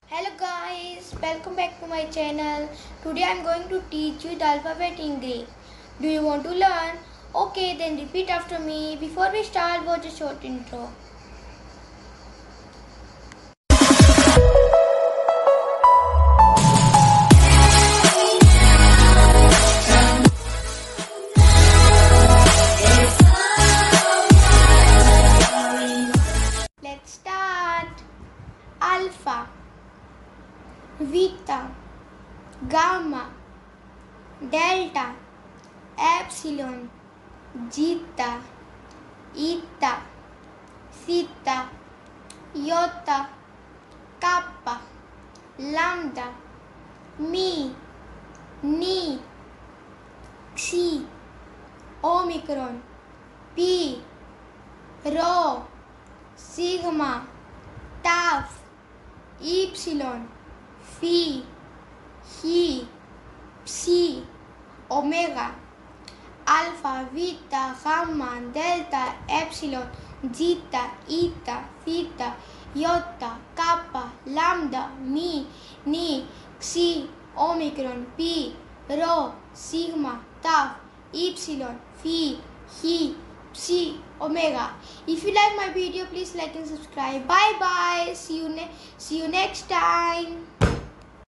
Hello guys, welcome back to my channel. Today I am going to teach you the alphabet in Greek. Do you want to learn? Okay, then repeat after me. Before we start, watch a short intro. Let's start. Alpha, Beta, Gamma, Delta, Epsilon, Zeta, Eta, Theta, Iota, Kappa, Lambda, Mi, Ni, Xi, Omicron, Pi, Rho, Sigma, Tau, Epsilon, Phi, Chi, Psi, Omega, Alpha, Beta, Gamma, Delta, Epsilon, Zeta, Eta, Theta, Iota, Kappa, Lambda, Mi, Ni, Xi, Omicron, Pi, Rho, Sigma, Tau, Epsilon, Phi, Chi, Psi, Omega. If you like my video, please like and subscribe. Bye bye. See you next time.